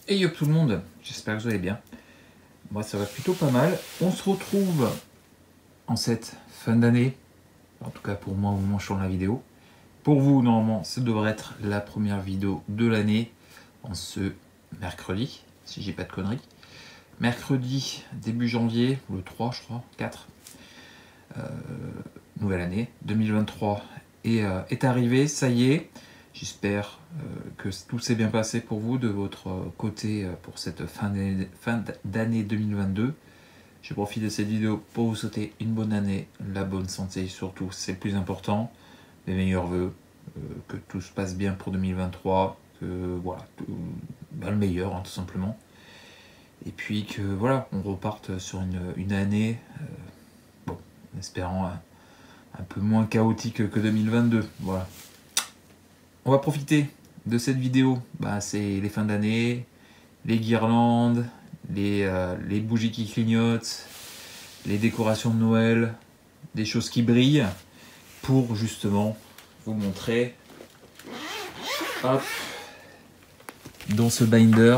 Et yo tout le monde, j'espère que vous allez bien. Moi ça va plutôt pas mal. On se retrouve en cette fin d'année, en tout cas pour moi au moment où je tourne la vidéo. Pour vous, normalement, ça devrait être la première vidéo de l'année en ce mercredi, si j'ai pas de conneries. Mercredi, début janvier, le 3 je crois, 4. Nouvelle année, 2023 est arrivé, ça y est. J'espère que tout s'est bien passé pour vous de votre côté pour cette fin d'année 2022. Je profite de cette vidéo pour vous souhaiter une bonne année, la bonne santé surtout, c'est le plus important. Mes meilleurs voeux, que tout se passe bien pour 2023, que voilà, le meilleur hein, tout simplement. Et puis que voilà, on reparte sur une année, bon, en espérant un peu moins chaotique que 2022. Voilà. On va profiter de cette vidéo. C'est les fins d'année, les guirlandes, les bougies qui clignotent, les décorations de Noël, des choses qui brillent, pour justement vous montrer hop, dans ce binder.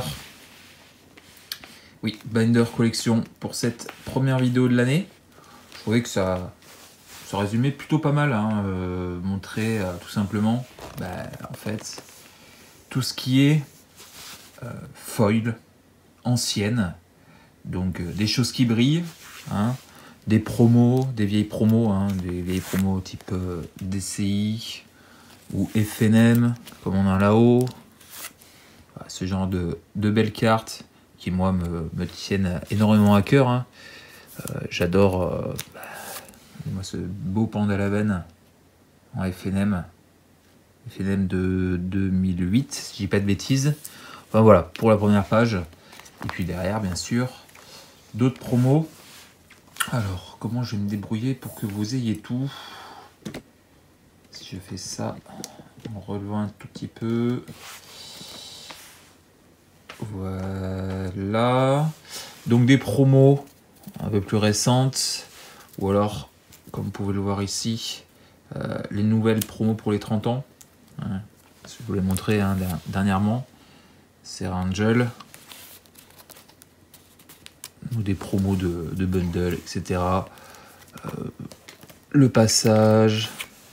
Oui, binder collection pour cette première vidéo de l'année. Je trouvais que ça résumait plutôt pas mal, hein, montrer tout simplement en fait tout ce qui est foil ancienne, donc des choses qui brillent, hein, des promos, des vieilles promos, hein, des vieilles promos type DCI ou FNM comme on a là-haut, voilà, ce genre de belles cartes qui moi me tiennent énormément à cœur, hein. J'adore moi ce beau panda la veine en FNM de 2008 si je dis pas de bêtises. Enfin voilà pour la première page, et puis derrière bien sûr d'autres promos. Alors comment je vais me débrouiller pour que vous ayez tout? Si je fais ça en relevant un tout petit peu, voilà, donc des promos un peu plus récentes, ou alors comme vous pouvez le voir ici, les nouvelles promos pour les 30 ans, hein, je vous l'ai montré hein, dernièrement, c'est Angel, ou des promos de bundle, etc. Le passage,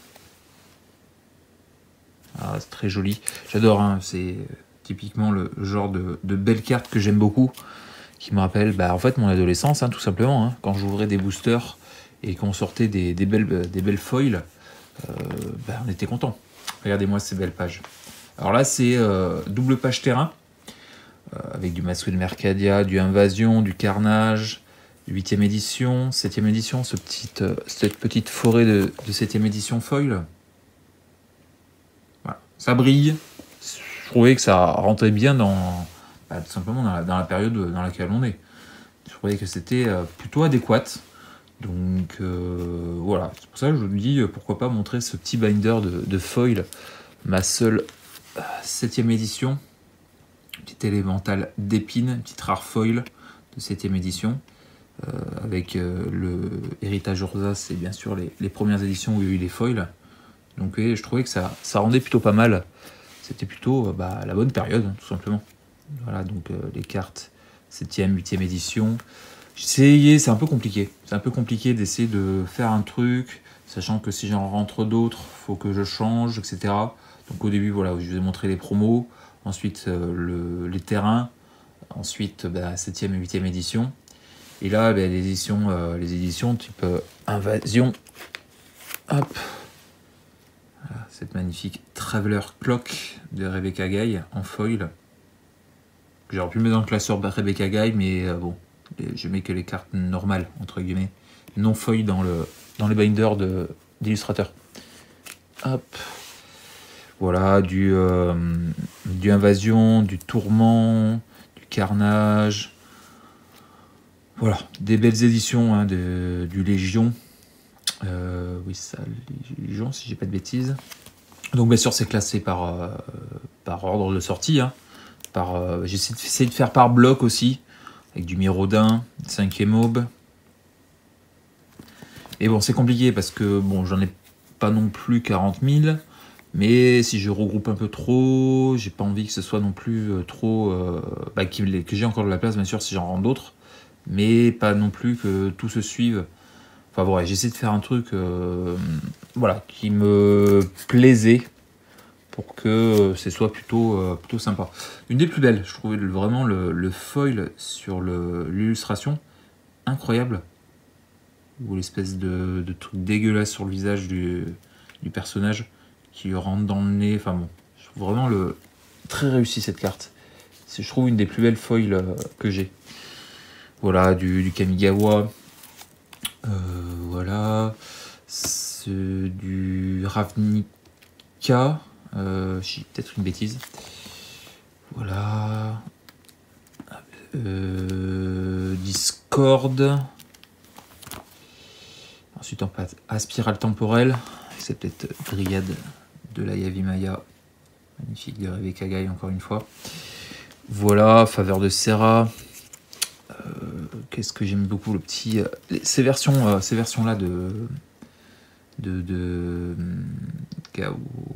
c'est très joli, j'adore, hein, c'est typiquement le genre de belles cartes que j'aime beaucoup, qui me rappelle en fait mon adolescence, hein, tout simplement, hein, quand j'ouvrais des boosters et qu'on sortait des belles foils, on était content. Regardez-moi ces belles pages. Alors là c'est double page terrain, avec du Masqué de Mercadia, du Invasion, du Carnage, 8ème édition, 7ème édition, cette petite forêt de 7ème édition foil. Voilà. Ça brille. Je trouvais que ça rentrait bien dans, tout simplement dans la période dans laquelle on est. Je trouvais que c'était plutôt adéquat. Donc voilà, c'est pour ça que je me dis pourquoi pas montrer ce petit binder de foil, ma seule 7ème édition. Petit élémental d'épine, petite rare foil de 7ème édition, avec le héritage Urza, c'est bien sûr les premières éditions où il y a eu les foils. Donc oui, je trouvais que ça rendait plutôt pas mal. C'était plutôt la bonne période, hein, tout simplement. Voilà, donc les cartes 7ème, 8ème édition. J'ai essayé, c'est un peu compliqué. C'est un peu compliqué d'essayer de faire un truc, sachant que si j'en rentre d'autres, faut que je change, etc. Donc au début, voilà, je vous ai montré les promos, ensuite les terrains, ensuite 7ème et 8ème édition. Et là, les éditions type Invasion. Hop. Voilà, cette magnifique Traveler Clock de Rebecca Guy en foil. J'aurais pu mettre dans le classeur Rebecca Guy, mais bon, je mets que les cartes normales, entre guillemets, non foil dans les binders d'illustrateurs. Hop. Voilà, du Invasion, du Tourment, du Carnage. Voilà, des belles éditions hein, du Légion. Oui, ça, Légion, si j'ai pas de bêtises. Donc bien sûr, c'est classé par ordre de sortie. Hein. J'ai essayé de faire par bloc aussi, avec du Miraudin, 5ème aube. Et bon, c'est compliqué parce que bon, j'en ai pas non plus 40 000. Mais si je regroupe un peu trop, j'ai pas envie que ce soit non plus trop... que j'ai encore de la place, bien sûr, si j'en rends d'autres. Mais pas non plus que tout se suive. Enfin voilà, j'essaie de faire un truc voilà, qui me plaisait pour que ce soit plutôt sympa. Une des plus belles, je trouvais vraiment le foil sur l'illustration, incroyable. Ou l'espèce de truc dégueulasse sur le visage du personnage qui rentre dans le nez. Enfin bon, je trouve vraiment très réussi cette carte. C'est, je trouve, une des plus belles foils que j'ai. Voilà, du Kamigawa. Voilà. Du Ravnica. J'ai peut-être une bêtise. Voilà. Discord. Ensuite, on passe à Spirale Temporelle. C'est peut-être Dryade de la Yavimaya. Magnifique de Rebecca Guy, encore une fois. Voilà, Faveur de Serra. Qu'est-ce que j'aime beaucoup, le petit... ces versions-là de Chaos...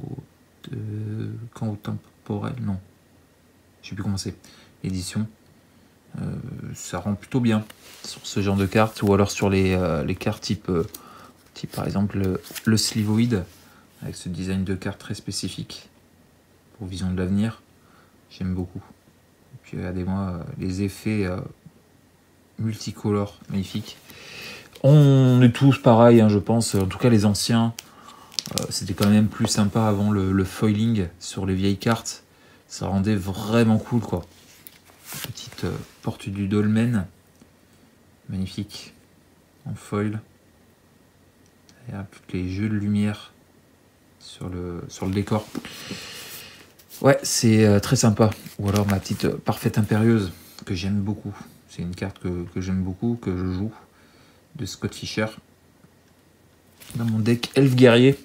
Chaos Temporel, non. Je sais plus comment c'est. Édition. Ça rend plutôt bien sur ce genre de cartes, ou alors sur les cartes type par exemple le Slivoid, avec ce design de carte très spécifique pour Vision de l'avenir. J'aime beaucoup. Et puis regardez-moi les effets multicolores, magnifiques. On est tous pareils, hein, je pense, en tout cas les anciens. C'était quand même plus sympa avant le foiling sur les vieilles cartes. Ça rendait vraiment cool, quoi. Petite porte du dolmen, magnifique, en foil. Et toutes les jeux de lumière sur le décor. Ouais, c'est très sympa. Ou alors ma petite parfaite impérieuse, que j'aime beaucoup. C'est une carte que j'aime beaucoup, que je joue, de Scott Fischer. Dans mon deck Elfe Guerrier.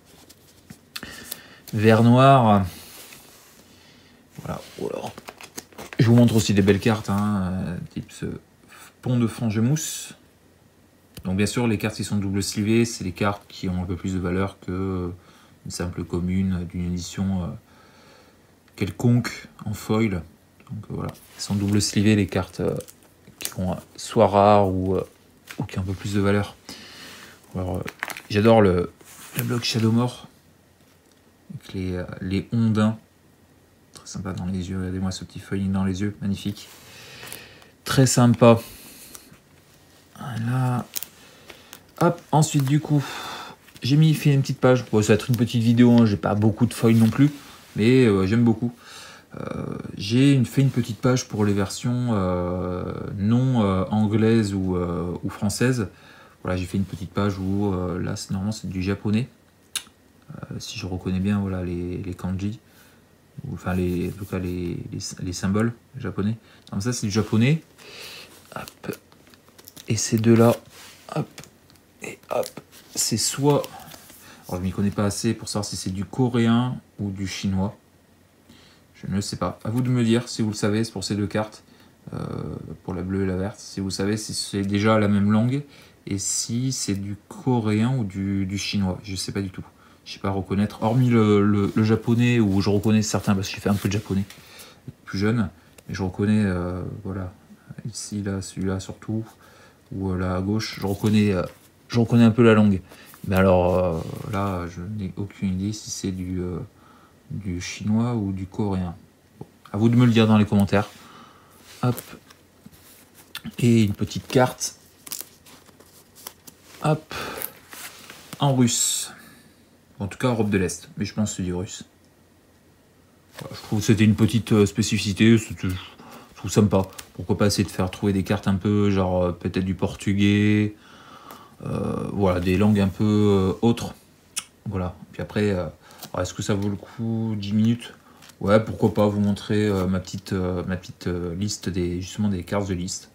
Vert noir. Voilà. Ou alors, je vous montre aussi des belles cartes, hein, type ce pont de Fangemousse. Donc bien sûr, les cartes qui sont double slivées, c'est les cartes qui ont un peu plus de valeur que une simple commune d'une édition quelconque en foil. Donc voilà, elles sont double slivées, les cartes qui sont soit rares ou qui ont un peu plus de valeur. Alors j'adore le bloc Shadowmoor avec les ondins. Très sympa dans les yeux, regardez-moi ce petit foiling dans les yeux, magnifique. Très sympa. Voilà. Hop, ensuite du coup, j'ai fait une petite page. Bon, ça va être une petite vidéo, hein, j'ai pas beaucoup de foils non plus, mais j'aime beaucoup. J'ai fait une petite page pour les versions non anglaises ou françaises. Voilà, j'ai fait une petite page où là, normalement, c'est du japonais. Si je reconnais bien, voilà, les kanji, enfin en tout cas les symboles japonais. Donc ça, c'est du japonais. Hop. Et ces deux-là, hop. Et hop, c'est soit... Alors je m'y connais pas assez pour savoir si c'est du coréen ou du chinois. Je ne le sais pas. À vous de me dire si vous le savez, c'est pour ces deux cartes. Pour la bleue et la verte. Si vous savez si c'est déjà la même langue. Et si c'est du coréen ou du chinois. Je ne sais pas du tout. Je ne sais pas reconnaître. Hormis le japonais, où je reconnais certains, parce que j'ai fait un peu de japonais plus jeune. Mais je reconnais, voilà, ici, là, celui-là surtout. Ou là à gauche, je reconnais un peu la langue. Mais alors là, je n'ai aucune idée si c'est du chinois ou du coréen. Bon, à vous de me le dire dans les commentaires. Hop. Et une petite carte. Hop. En russe. En tout cas, Europe de l'Est. Mais je pense que c'est du russe. Voilà, je trouve que c'était une petite spécificité. Je trouve sympa. Pourquoi pas essayer de faire trouver des cartes un peu, genre peut-être du portugais. Voilà, des langues un peu autres. Voilà. Puis après, est-ce que ça vaut le coup 10 minutes? Ouais, pourquoi pas vous montrer ma petite liste justement des cartes de liste.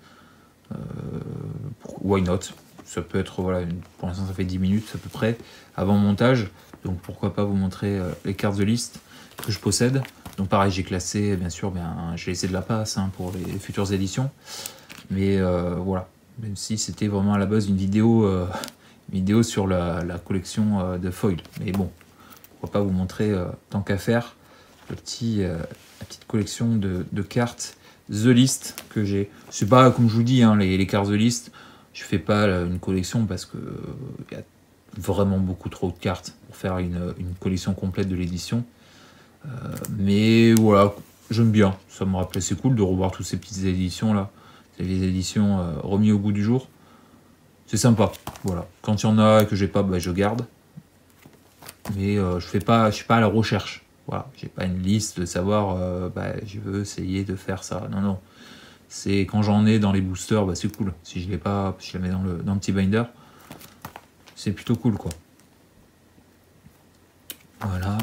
Why not? Ça peut être, voilà, pour l'instant ça fait 10 minutes à peu près avant montage. Donc pourquoi pas vous montrer les cartes de liste que je possède. Donc pareil, j'ai classé, bien sûr, j'ai laissé de la place hein, pour les futures éditions. Mais voilà, même si c'était vraiment à la base une vidéo sur la collection de foil. Mais bon, pourquoi pas vous montrer, tant qu'à faire, la petite collection de cartes The List que j'ai. C'est pas, comme je vous dis, hein, les cartes The List, je fais pas une collection parce que il y a vraiment beaucoup trop de cartes pour faire une collection complète de l'édition. Mais voilà, j'aime bien, ça me rappelait, c'est cool de revoir toutes ces petites éditions là, les éditions remis au goût du jour. C'est sympa, voilà. Quand il y en a que j'ai pas, bah, je garde. Mais je suis pas à la recherche. Voilà, j'ai pas une liste de savoir, bah, je veux essayer de faire ça. Non, non. C'est quand j'en ai dans les boosters, bah, c'est cool. Si je l'ai pas, je la mets dans le petit binder. C'est plutôt cool, quoi. Voilà.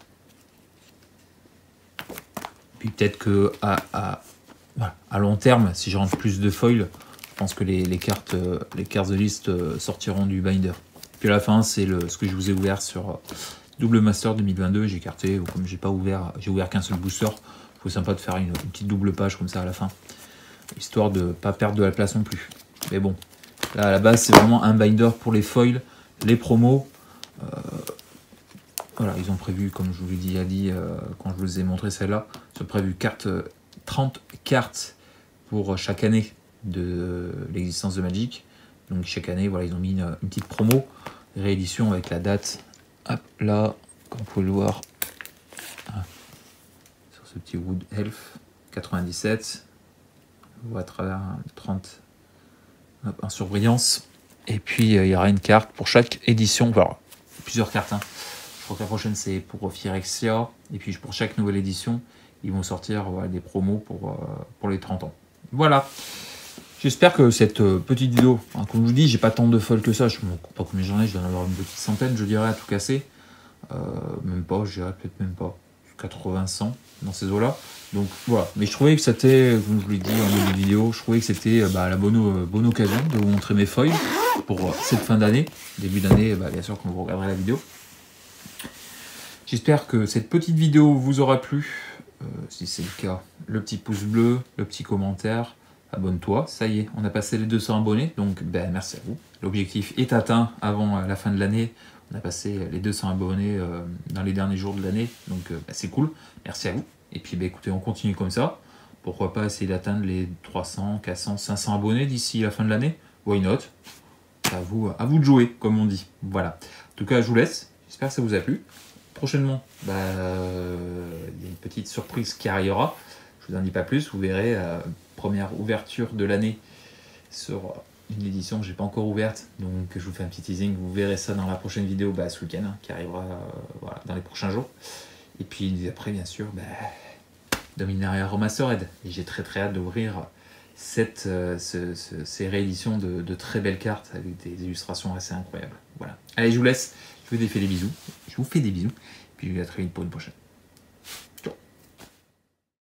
Puis peut-être que voilà, à long terme, si je rentre plus de foil, je pense que les cartes de liste sortiront du binder. Puis à la fin, c'est ce que je vous ai ouvert sur Double Master 2022. J'ai écarté, comme j'ai ouvert qu'un seul booster. Je trouve sympa de faire une petite double page comme ça à la fin, histoire de pas perdre de la place non plus. Mais bon, là à la base, c'est vraiment un binder pour les foils, les promos. Voilà, ils ont prévu, comme je vous l'ai dit quand je vous ai montré celle-là, ils ont prévu 30 cartes pour chaque année de l'existence de Magic. Donc chaque année, voilà, ils ont mis une petite promo, réédition avec la date. Hop, là, comme vous pouvez le voir, sur ce petit Wood Elf 97, on voit à travers 30, hop, un surbrillance. Et puis il y aura une carte pour chaque édition, voilà, plusieurs cartes. Hein. Je crois que la prochaine c'est pour Phyrexia, et puis pour chaque nouvelle édition, ils vont sortir voilà, des promos pour les 30 ans. Voilà. J'espère que cette petite vidéo, hein, comme je vous dis, j'ai pas tant de foils que ça, je ne sais pas combien j'en ai, je dois en avoir une petite centaine, je dirais, à tout casser. Même pas, je dirais peut-être même pas, 80, 100 dans ces eaux-là. Donc voilà, mais je trouvais que c'était, comme je vous l'ai dit en début de vidéo, je trouvais que c'était la bonne occasion de vous montrer mes foils pour cette fin d'année. Début d'année, bien sûr, quand vous regarderez la vidéo. J'espère que cette petite vidéo vous aura plu. Si c'est le cas, le petit pouce bleu, le petit commentaire. Abonne-toi, ça y est, on a passé les 200 abonnés, donc merci à vous. L'objectif est atteint avant la fin de l'année. On a passé les 200 abonnés dans les derniers jours de l'année, donc c'est cool. Merci à vous. Et puis écoutez, on continue comme ça. Pourquoi pas essayer d'atteindre les 300, 400, 500 abonnés d'ici la fin de l'année. Why not? À vous de jouer, comme on dit. Voilà. En tout cas, je vous laisse. J'espère que ça vous a plu. Prochainement, il y a une petite surprise qui arrivera. Je vous en dis pas plus, vous verrez. Première ouverture de l'année sur une édition que j'ai pas encore ouverte, donc je vous fais un petit teasing, vous verrez ça dans la prochaine vidéo ce week-end qui arrivera voilà, dans les prochains jours. Et puis après bien sûr Dominaria Remastered, et j'ai très hâte d'ouvrir ces rééditions de très belles cartes avec des illustrations assez incroyables. Voilà. Allez, je vous laisse, je vous fais des bisous, puis à très vite pour une prochaine.